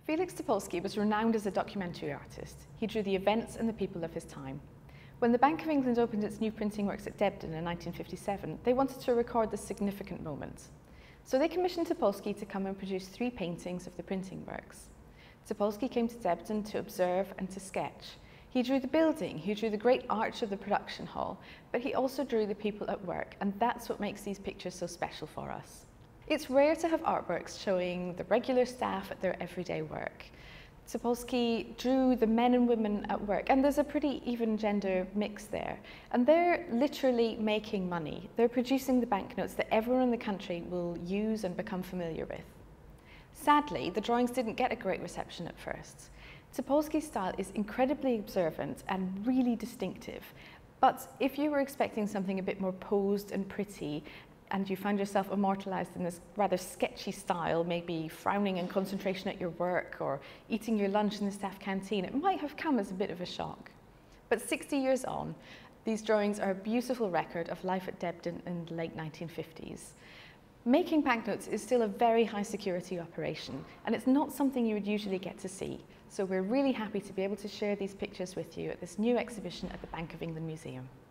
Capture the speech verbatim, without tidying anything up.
Feliks Topolski was renowned as a documentary artist. He drew the events and the people of his time. When the Bank of England opened its new printing works at Debden in nineteen fifty-seven, they wanted to record this significant moment. So they commissioned Topolski to come and produce three paintings of the printing works. Topolski came to Debden to observe and to sketch. He drew the building, he drew the great arch of the production hall, but he also drew the people at work, and that's what makes these pictures so special for us. It's rare to have artworks showing the regular staff at their everyday work. Topolski drew the men and women at work, and there's a pretty even gender mix there. And they're literally making money. They're producing the banknotes that everyone in the country will use and become familiar with. Sadly, the drawings didn't get a great reception at first. Topolski's style is incredibly observant and really distinctive. But if you were expecting something a bit more posed and pretty, and you found yourself immortalized in this rather sketchy style, maybe frowning in concentration at your work or eating your lunch in the staff canteen, it might have come as a bit of a shock. But sixty years on, these drawings are a beautiful record of life at Debden in the late nineteen fifties. Making banknotes is still a very high security operation, and it's not something you would usually get to see. So we're really happy to be able to share these pictures with you at this new exhibition at the Bank of England Museum.